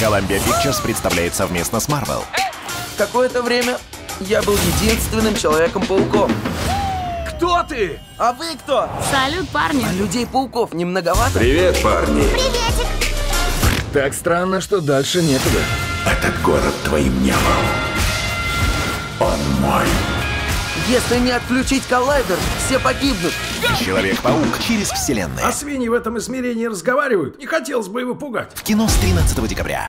Columbia Pictures представляет совместно с Marvel. Какое-то время я был единственным Человеком-пауком. Кто ты? А вы кто? Салют, парни. А людей-пауков не многовато? Привет, парни. Приветик. Так странно, что дальше некуда. Этот город твоим не был. Он мой. Если не отключить коллайдер, все погибнут. Человек-паук через вселенные. А свиньи в этом измерении разговаривают? Не хотелось бы его пугать. В кино с 13 декабря.